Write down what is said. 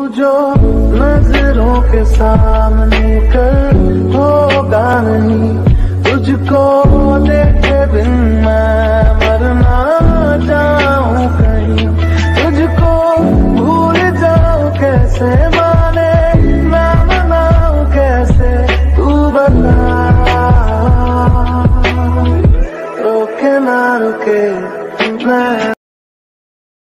जो नजरों के सामने कल होगा नहीं, तुझको देखे बिन मैं मरना जाऊं कहीं, तुझको भूल जाऊं कैसे, माने मैं मनाऊं कैसे, तू बता। रुके ना रुके मैं